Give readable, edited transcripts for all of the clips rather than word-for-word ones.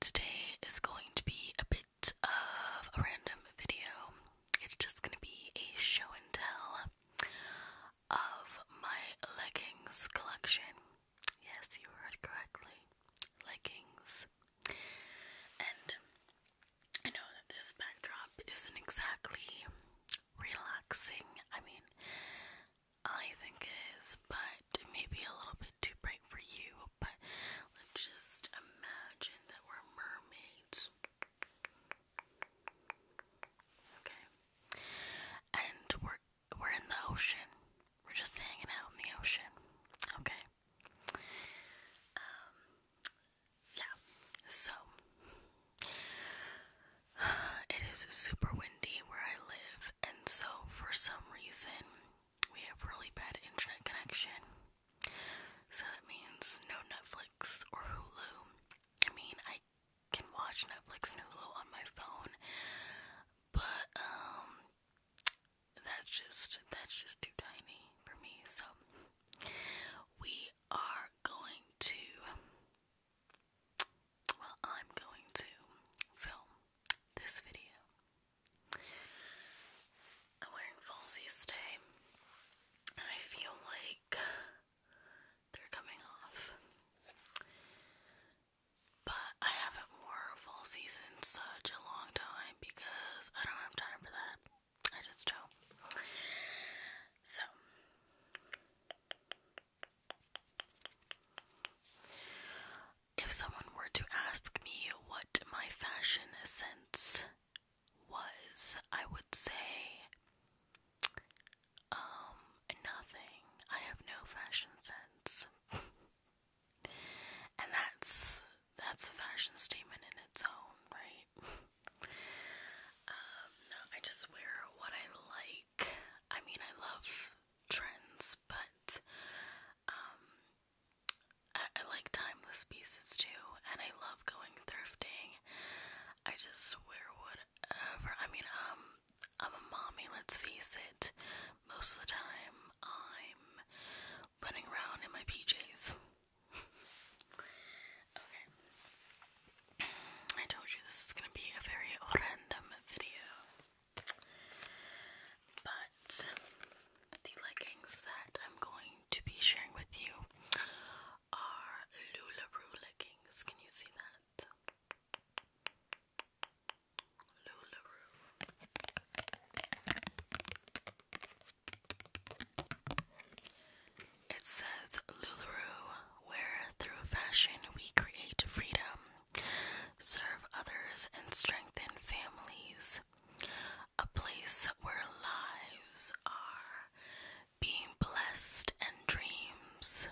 today is going to be a bit of a random video. It's just going to be a show and tell of my leggings collection. Yes, you heard correctly. Leggings. And I know that this backdrop isn't exactly relaxing. I mean, I think it is, but it may be a little bit too bright for you. But let's just imagine that we're mermaids. Okay. And we're in the ocean. We're just hanging out in the ocean. Okay. Yeah. So it is super windy where I live, and so for some reason we have really bad internet connection. So that means no Netflix or Hulu. I mean, I can watch Netflix and Hulu on my phone, but that's just too tiny for me. So we are going to, well, I'm going to film this video. I'm wearing falsies today, and I feel like they're coming off. But I haven't worn falsies in such a long time because I don't have time for that. I just don't. So, if someone were to ask me what my fashion sense was, I would say, nothing. I have no fashion sense. And that's a fashion statement in its own, right? No, I just wear what I like. I mean, I love trends, but I like timeless pieces too, and I love going thrifting. I just wear whatever. I mean, I'm a mommy, let's face it. Most of the time, I'm running around in my PJs. Okay. I told you this is gonna be a very random video. But the leggings that I'm going to be sharing with you are LuLaRoe leggings. Can you see that? LuLaRoe. It says LuLaRoe, where through fashion we create freedom, serve others, and strengthen families. A place where lives are being blessed and dreams.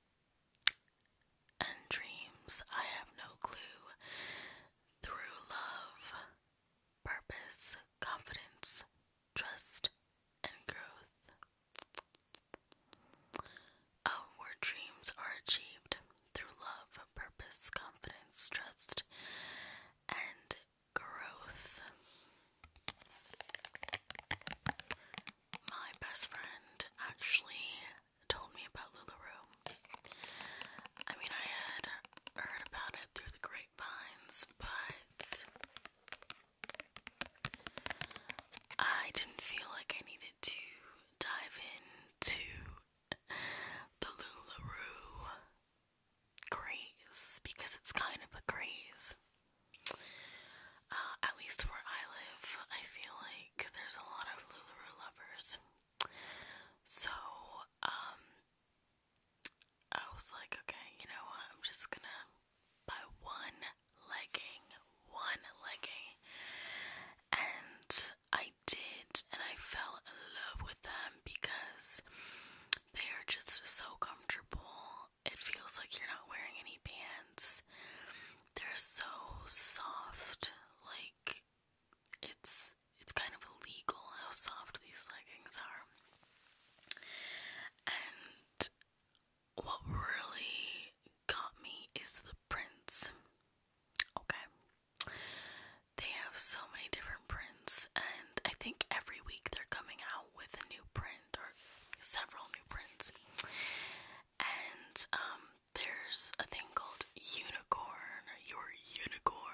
I have no clue. Through love, purpose, confidence, trust, and growth. Our dreams are achieved through love, purpose, confidence, trust, and growth. My best friend actually told me about LuLaRoe. I mean, I had heard about it through the grapevines, but I didn't feel like I needed to dive into the LuLaRoe craze, because it's kind of a craze. At least where I live, I feel like there's a lot of LuLaRoe lovers. So, I was like, okay, you know what, I'm just gonna buy one legging, and I did, and I fell in love with them because they are just so comfortable. It feels like you're not wearing any pants. They're so soft, like, it's kind of illegal how soft these leggings are. And what really got me is the prints. Okay. They have so many different prints, and I think every week they're coming out with a new print, or several new prints. And there's a thing called unicorn, or your unicorn.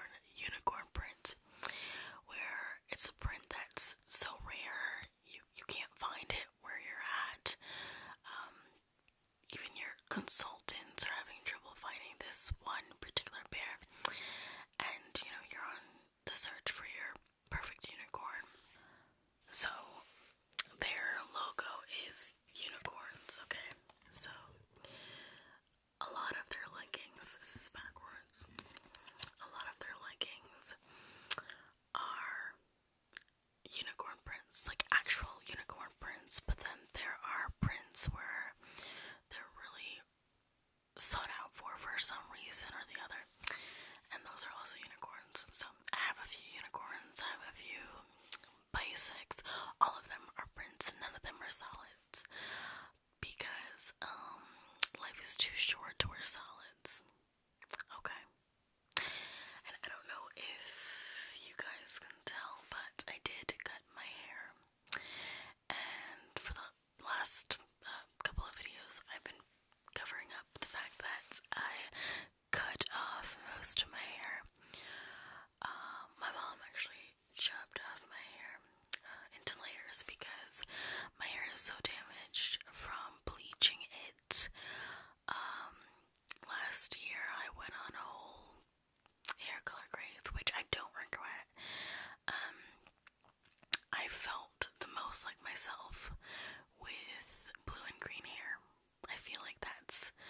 consultants are having trouble finding this one particular pair, and you're on the search for your perfect unicorn. So their logo is unicorns, okay? So a lot of their leggings, this is backwards, a lot of their leggings are unicorn prints, like actual unicorn prints, but then there are prints where they're really sought out for some reason or the other, and those are also unicorns. So I have a few unicorns, I have a few basics, all of them are prints, none of them are solids, because life is too short to wear solids, okay? And I don't know if you guys can tell, but I did cut my hair, and for the last couple of videos I've been covering up the fact that I cut off most of my hair. My mom actually chopped off my hair into layers because my hair is so damaged from bleaching it. Last year I went on a whole hair color craze, which I don't regret. I felt the most like myself with blue and green hair. I feel like that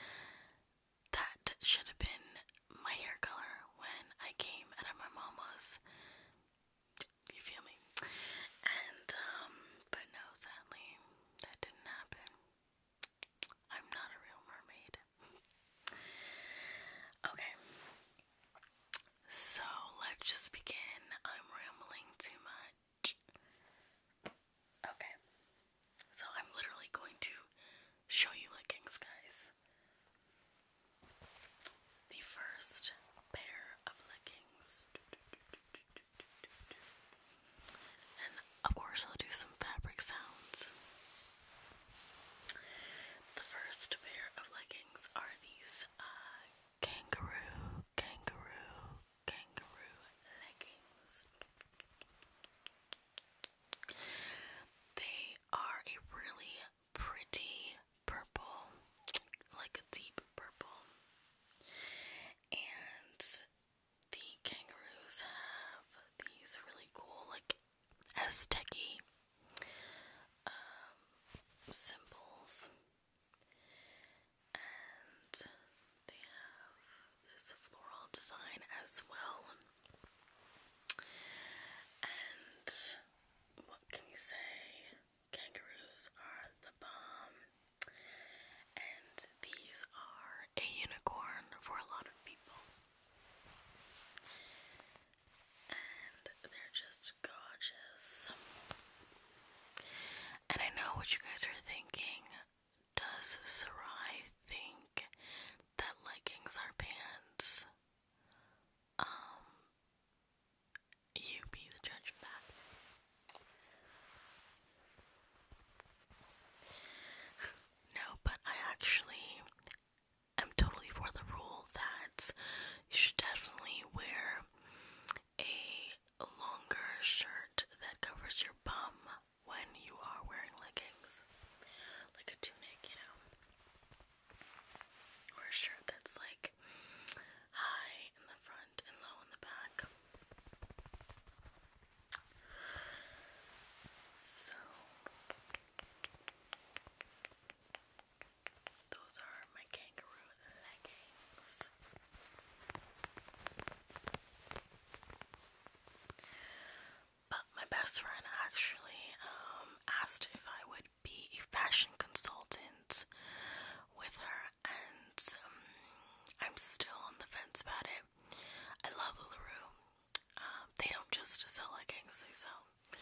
should have been my hair color when I came out of my mama's. You feel me? And but no, sadly, that didn't happen. I'm not a real mermaid. Okay. So let's just begin. I'm rambling too much. Okay. So I'm literally going to show you leggings, guys. The first pair of leggings. And of course I'll do some fabric sounds. The first pair of leggings are these kangaroo leggings. They are a really pretty purple, like a deep purple, and the kangaroos have these really cool, like, Aztec-y symbols, and they have this floral design as well. And what can you say? Kangaroos are the bomb, and these are a unicorn for a lot of people. And they're just gorgeous. And I know what you guys are thinking. Does Sarai think that leggings are pants? You be the judge of that. No, but I actually am totally for the rule that you should definitely wear a longer shirt that covers your bum when you are wearing leggings. Like a tunic, or a shirt that's like high in the front and low in the back. So those are my kangaroo leggings. But my best friend actually asked if I would be a fashion consultant with her, and I'm still on the fence about it. I love LuLaRoe. They don't just sell leggings, they sell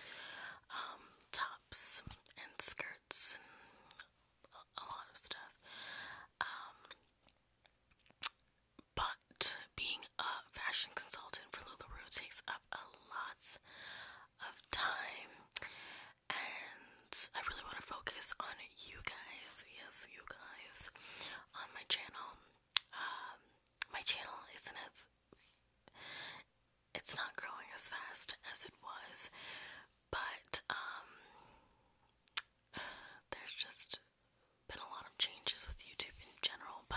tops and skirts and a lot of stuff. But being a fashion consultant for LuLaRoe takes up a lot of time, and I really want to focus on you guys. Yes, you guys on my channel. My channel it's not growing as fast as it was, but there's just been a lot of changes with YouTube in general.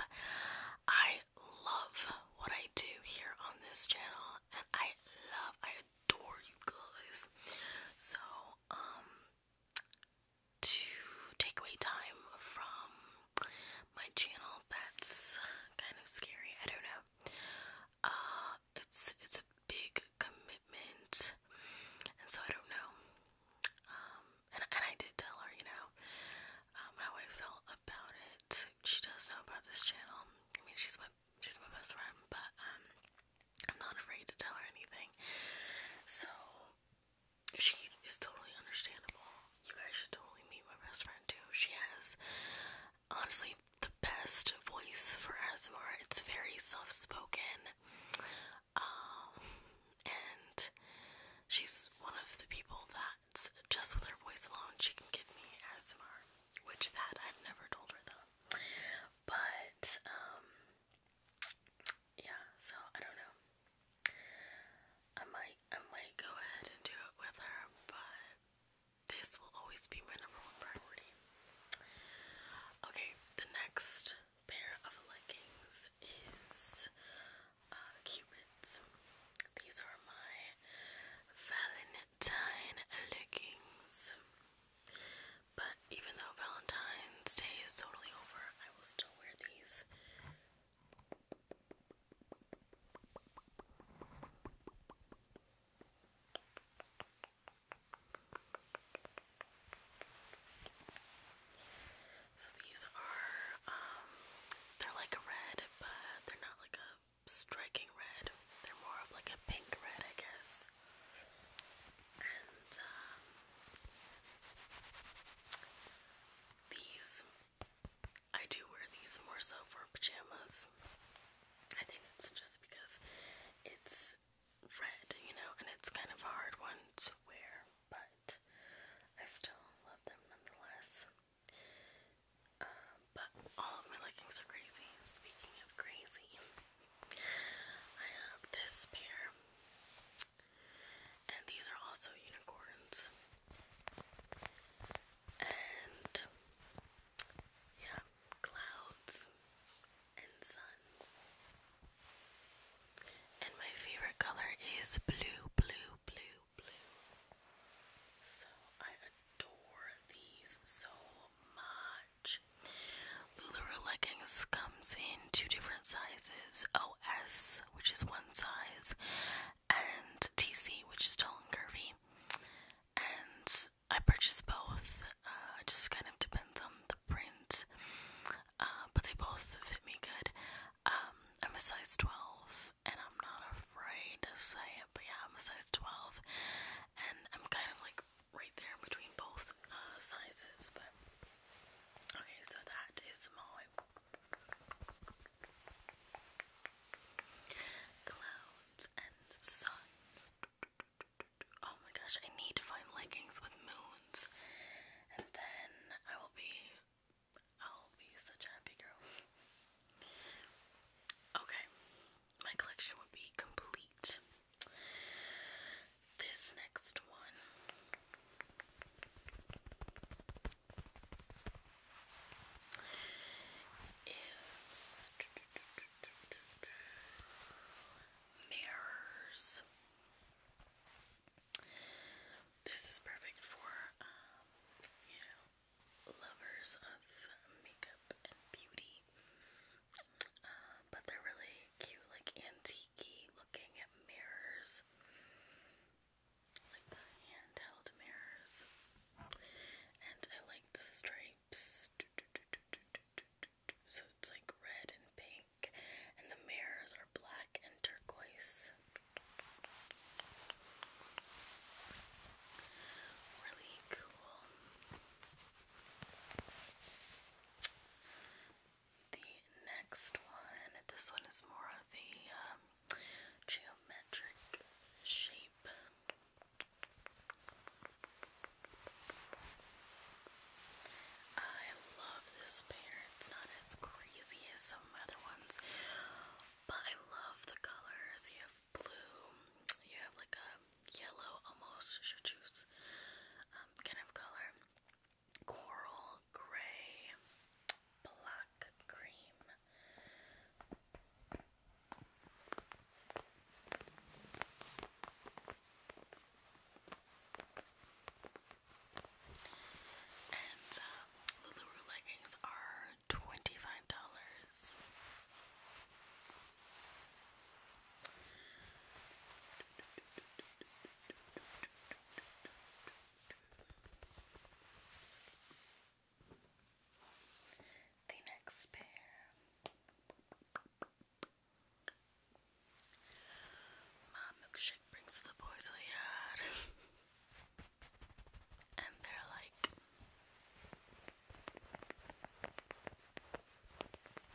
best voice for ASMR. It's very soft-spoken, and she's one of the people that just with her voice alone she can give me ASMR, which that I've never told her though. But yeah, so I don't know. I might go ahead and do it with her, but this will always be my number one priority. Okay, the next pair of leggings is Cupid's. These are my Valentine leggings. But even though Valentine's Day is totally over, I will still wear these. So these are, they're like a red, but they're not like a striking red. They're more of like a pink red, I guess. And, these, I do wear these more so for pajamas. I think it's just because it's red, you know, and it's kind of a hard one to wear, but I still love them nonetheless. But all of my leggings are crazy. Speaking of crazy, I have this pair, and these are also unicorns. And yeah, clouds and suns. And my favorite color is blue, blue, blue, blue. So I adore these so much. LuLaRoe leggings comes in two different sizes, OS, which is one size, and TC, which is tall and curvy. And I purchased both. It just kind of depends on the print, but they both fit me good. I'm a size 12, and I'm not afraid to say it, but yeah, I'm a size 12, and I'm kind of like right there between both sizes. But okay, so that is my clouds and sun. Oh my gosh, I need to find leggings with moons, and then I'll be such a happy girl. Okay, my collection would be complete. This next one is mirrors. This is perfect for, you know, lovers of makeup and beauty. But they're really cute, like antique-y looking mirrors. Like the handheld mirrors. And I like the stripes. So it's like red and pink. And the mirrors are black and turquoise. Really cool. The next one, this one is more of a geometric shape. I love this pair. It's not as crazy as some other ones, but I love the colors. You have blue, you have like a yellow, almost chartreuse kind of color, coral, gray, black, cream. And LuLaRoe leggings are $25. The next pair, my milkshake brings the boys to the yard. And they're like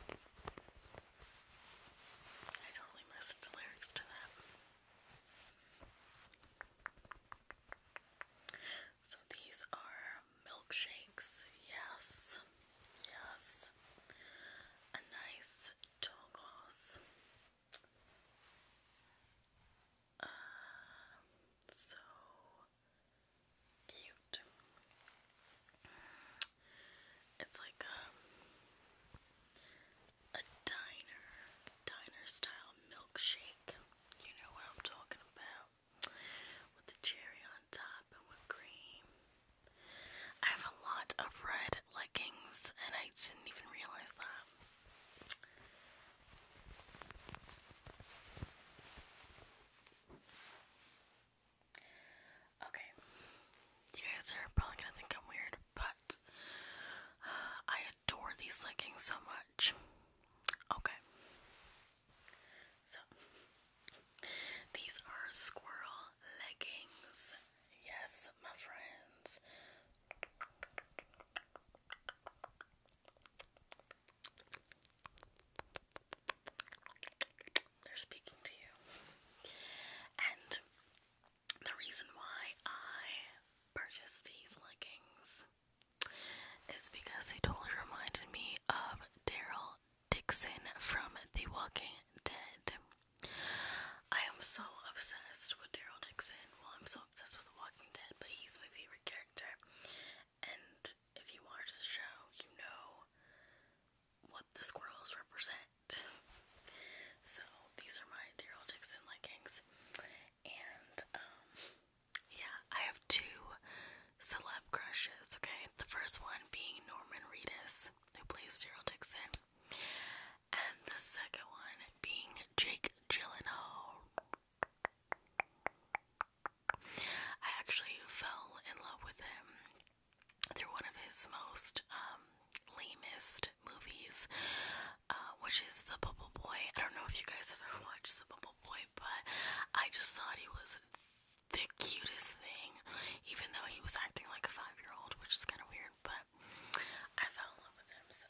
is the Bubble Boy. I don't know if you guys have ever watched the Bubble Boy, but I just thought he was the cutest thing, even though he was acting like a 5-year-old, which is kind of weird, but I fell in love with him. So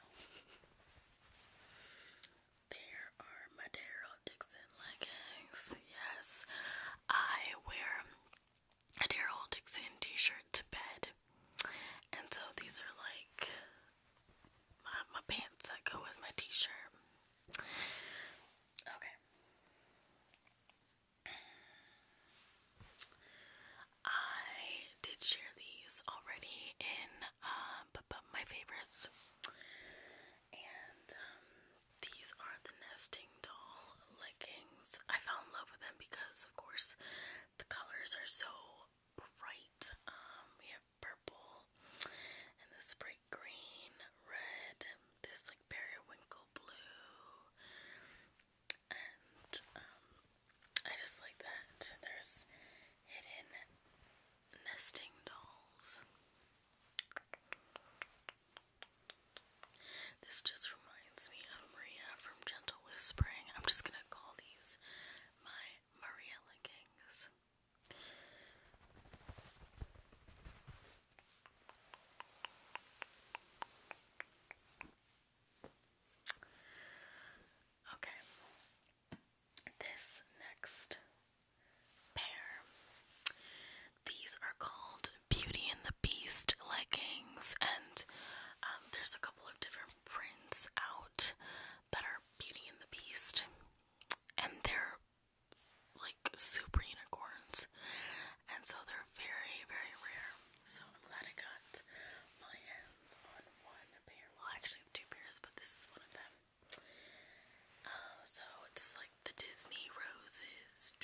there are my Daryl Dixon leggings. Yes, I wear a Daryl Dixon t-shirt to bed, and so these are like my pants that go with my t-shirt. Okay. I did share these already in my favorites, and these are the Nesting Doll leggings. I fell in love with them because, of course, the colors are so bright. We have purple and this bright green, red, this like periwinkle blue, and I just like that. There's hidden nesting dolls. This just reminds me of Maria from Gentle Whispering. I'm just gonna call these my Maria leggings. Okay, this next pair, these are called Beauty and the Beast leggings, and there's a couple of different prints out that are Beauty and the Beast, and they're like super unicorns, and so they're very, very rare. So I'm glad I got my hands on one pair. Well, I actually have two pairs, but this is one of them. So it's like the Disney roses.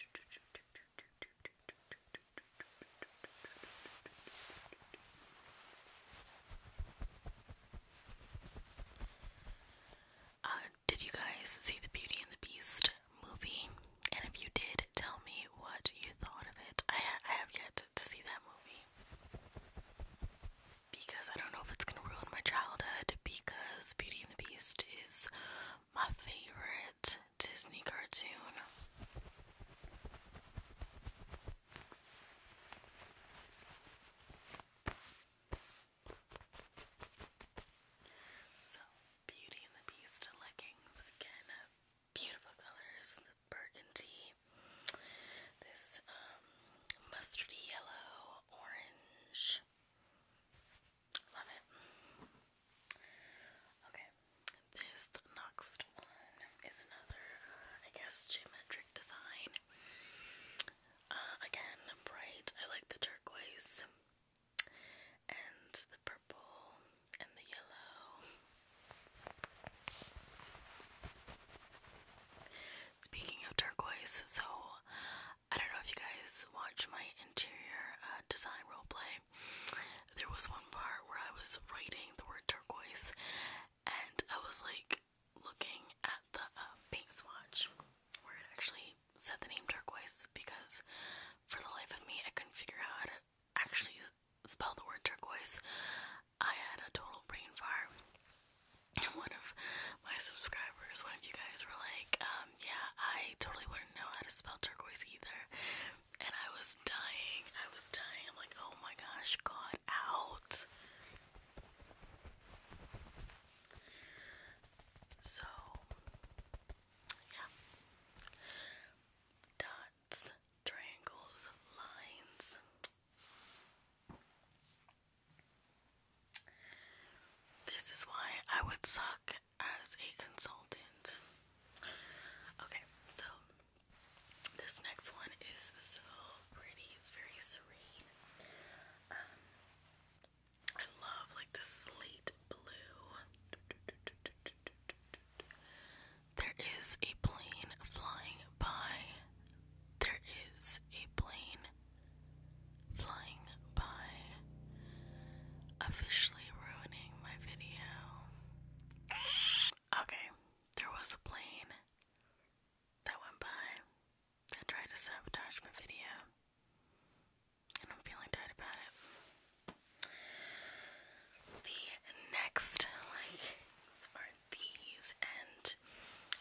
Did you guys see the Beauty and the Beast movie? And if you did, tell me what you thought of it. I have yet to see that movie, because I don't know if it's gonna ruin my childhood, because Beauty and the Beast is my favorite Disney cartoon. So, Beauty and the Beast leggings, again, beautiful colors, the burgundy, this mustardy yellow, orange. Love it. Okay, this next one is another, I guess, geometric design. Again, bright. I like the turquoise and the purple and the yellow. Speaking of turquoise, so I don't know if you guys watch my interior design roleplay. There was one part where I was writing the word turquoise, and I was like looking at the paint swatch where it actually said the name turquoise, because for the life of me I couldn't figure out how to actually spell the word turquoise. I had a total brain fire. One of my subscribers, one of you guys were like, yeah, I totally wouldn't know how to spell turquoise either. And I was dying. I'm like, oh my gosh, got out. So, yeah. Dots, triangles, lines. This is why I would suck as a consultant. Okay, so this next one is so pretty. It's very serene. I love like the slate blue. There is a plane flying by. There is a plane flying by. Officially ruining my video. Okay, there was a plane that went by that tried to sabotage my video, and I'm feeling bad about it. The next leggings are these, and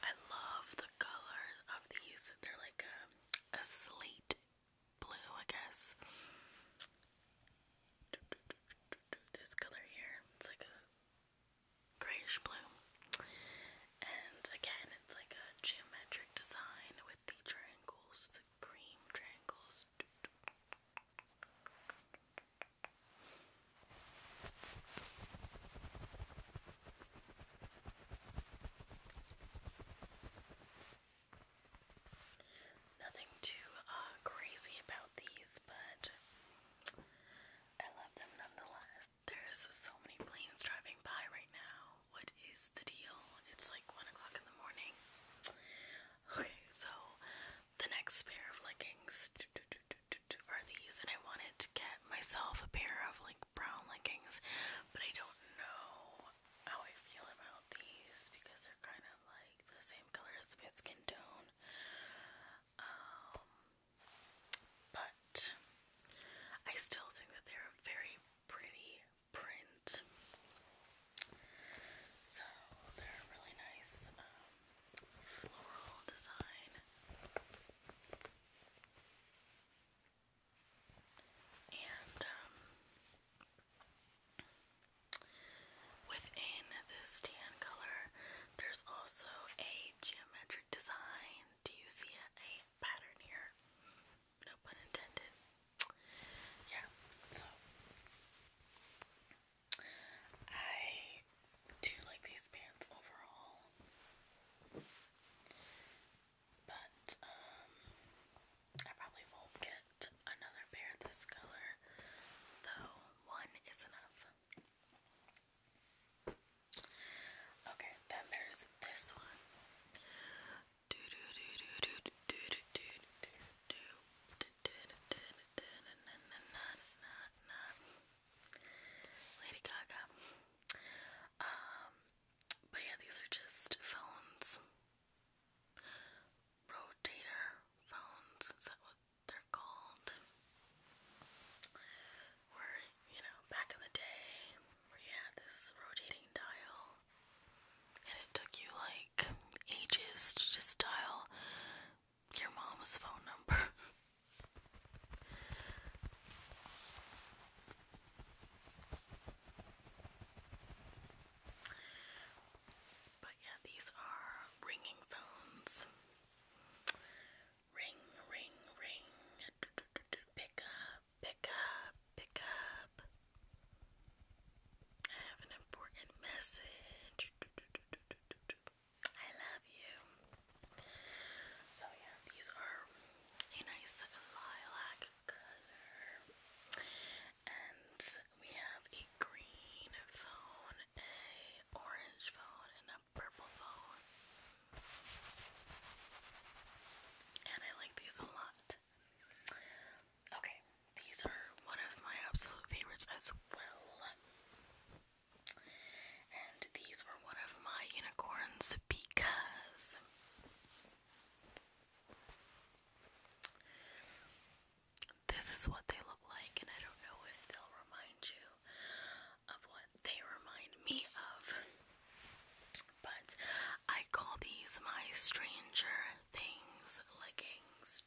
Stranger Things leggings.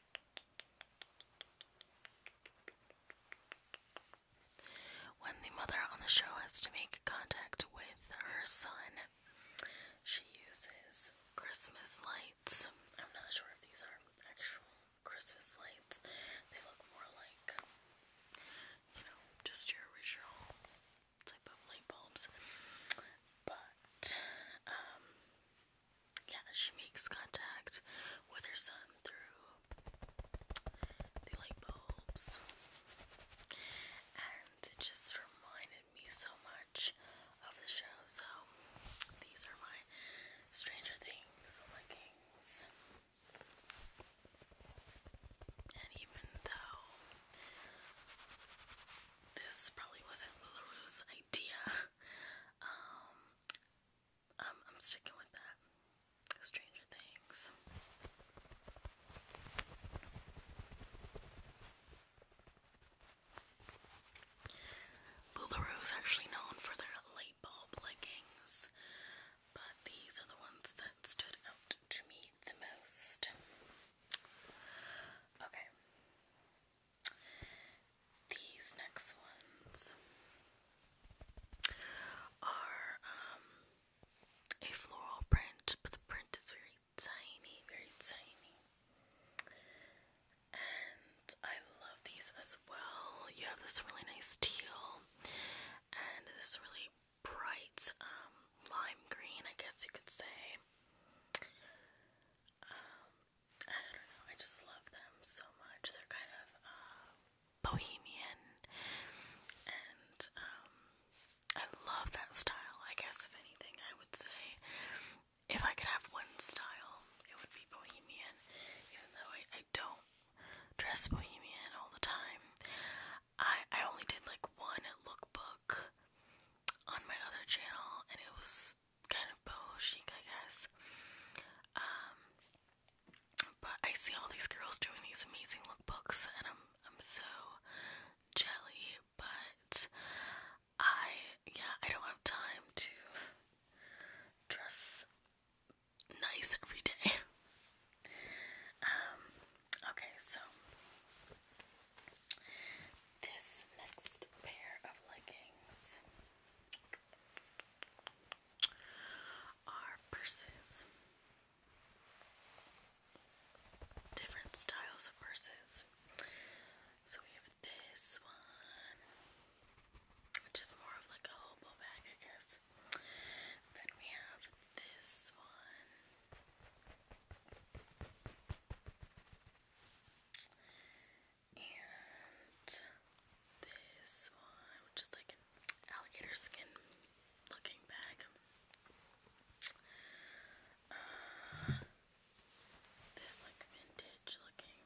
When the mother on the show has to make contact with her son, she uses Christmas lights. I'm not sure if these are actual Christmas lights. They look more like, just your original type of light bulbs. But, yeah, she makes contact with her son through the light bulbs. And it just reminded me so much of the show. So, these are my Stranger Things leggings. And even though this probably wasn't LuLaRoe's idea, I'm sticking with that. Stranger Things. LuLaRoe is actually known for their light bulb leggings, but these are the ones that stood out to me the most. Okay. These next ones are a floral print, but the print is very tiny, very tiny. And I love these as well. You have this really nice teal and this really bright lime green, I guess you could say. I don't know, I just love them so much. They're kind of bohemian, and I love that style. I guess if anything, I would say if I could have one style, it would be bohemian, even though I don't dress bohemian all the time. I only did like one lookbook on my other channel, and it was kind of boho chic, I guess. But I see all these girls doing these amazing lookbooks, and I'm so jelly. But I don't have time to dress nice every day. Okay, so this next pair of leggings are purses. Different styles of purses. So we have this one, which is more of like a hobo bag, I guess. Then we have this one. And this one, which is like an alligator skin looking bag. This like vintage looking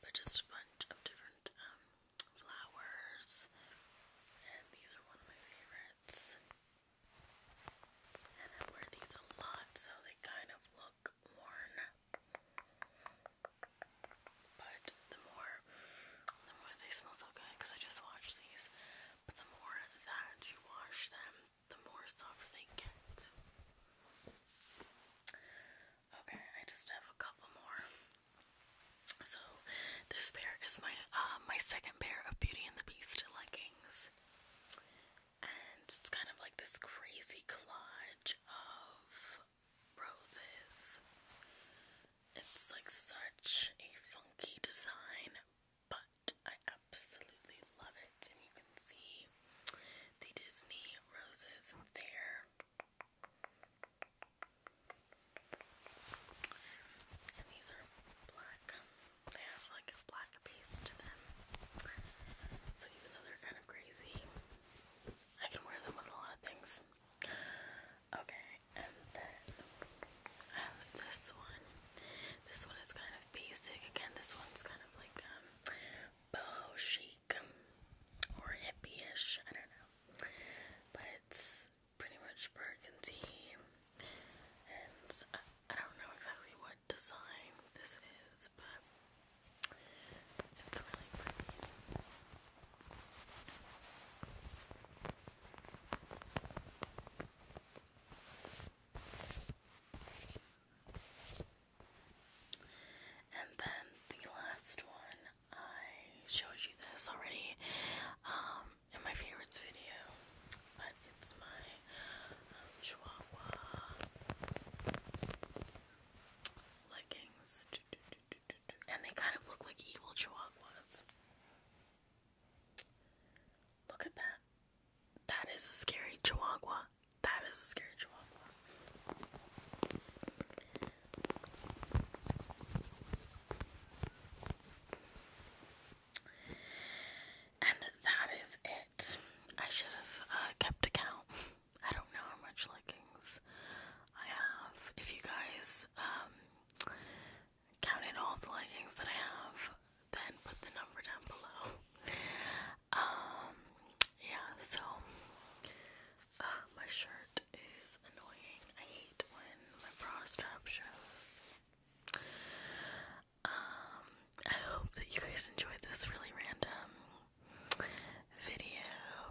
but just a bunch of different flowers. And these are one of my favorites. And I wear these a lot, so they kind of look worn. But the more they smell so good because I just washed these. But the more that you wash them, the more softer they get. Okay, I just have a couple more. So this pair is my second pair of Beauty and the Beast leggings. And it's kind of like this crazy collage of roses. It's like such a funky design, but I absolutely love it. And you can see the Disney roses there. And these are black. They have like a black base to them. So even though they're kind of crazy, I can wear them with a lot of things. Okay, and then I have this one. This one is kind of basic. Again, this one's kind of like boho chic or hippie-ish. I don't know. But it's pretty much burgundy. And I don't know exactly what design this is, but it's really pretty. And then the last one, I showed you this already in my favorites video, but it's my Chihuahua leggings. And they kind of look like evil Chihuahuas. Look at that. That is a scary Chihuahua. That is a scary Chihuahua. And that is it. I should have kept a count. I don't know how much leggings I have. If you guys counted all the leggings that I have, then put the number down below. Yeah, so my shirt is annoying. I hate when my bra strap shows. I hope that you guys enjoyed this really random video.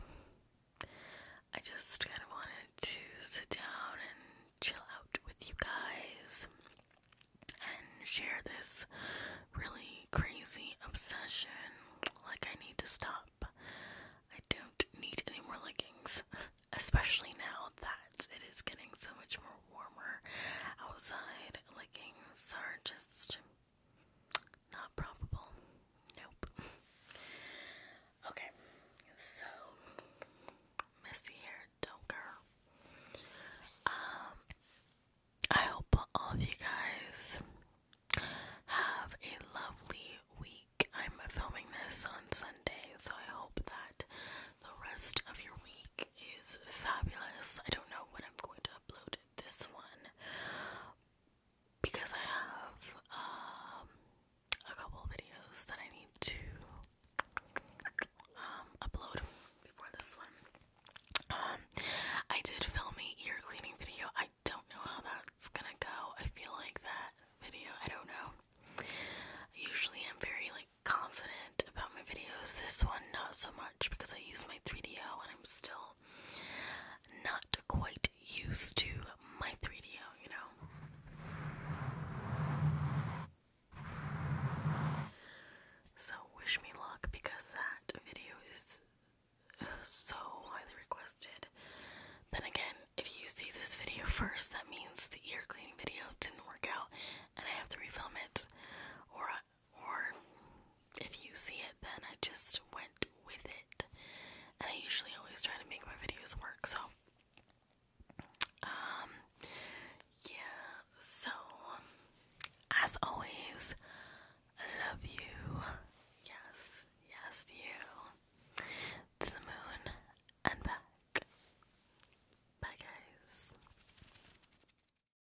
I just kind of wanted to sit down and chill out with you guys and share this really crazy obsession. Like, I need to stop. I don't need any more leggings, especially now that it is getting so much more warmer outside. Leggings are just not probable. Nope. Okay, so messy hair, don't care. I hope all of you guys have a lovely week. I'm filming this on Sunday, so I hope that the rest of your week is fabulous. I don't know when I'm going to upload this one because I have a couple of videos that I need to upload before this one. I did film a ear cleaning video. I don't know how that's gonna go. I feel like that video, I don't know. Usually I'm very confident about my videos. This one not so much because I use my 3DO and I'm still not quite used to my 3DO, you know. So wish me luck because that video is so highly requested. Then again, if you see this video first, that means the ear cleaning video didn't work out and I have to refilm it. Or if you see it, then I just went with it.